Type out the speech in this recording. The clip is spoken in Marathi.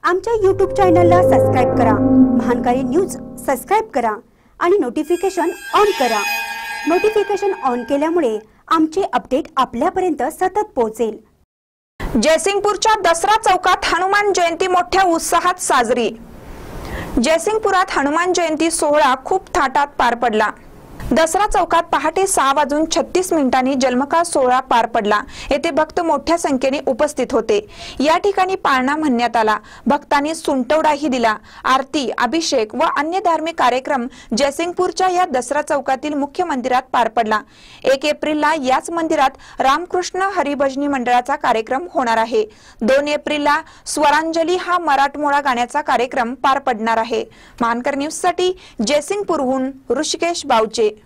आमच्या YouTube चॅनलला सबस्क्राइब करा, महानकारी न्यूज सबस्क्राइब करा आणि नोटिफिकेशन ऑन करा। नोटिफिकेशन ऑन केल्यामुळे आमचे अपडेट आपल्यापर्यंत सतत पोहोचेल। जयसिंगपूरच्या दसरा चौकात हनुमान जयंती मोठ्या उत्साहात साजरी। जयसिंगपुरात हनुमान जयंती सोहळा खूप थाटात पार पडला। दसरा चौकात पहाटे 6:36 जन्मकाळ सोहळा पार पडला। येथे भक्त मोठ्या संख्येने उपस्थित होते। या ठिकाणी पाळणा म्हणण्यात आला। भक्तांनी सुंटवडाही दिला। आरती, अभिषेक व अन्य धार्मिक कार्यक्रम जयसिंगपूरच्या या दसरा चौकातील मुख्य मंदिरात पार पडला। 1 एप्रिलला याच मंदिरात रामकृष्ण हरिभजनी मंडळाचा कार्यक्रम होणार आहे। 2 एप्रिलला स्वरांजली हा मराठमोळा गाण्याचा कार्यक्रम पार पडणार आहे। महानकर न्यूज साठी जयसिंगपूरहून ऋषिकेश बावचे।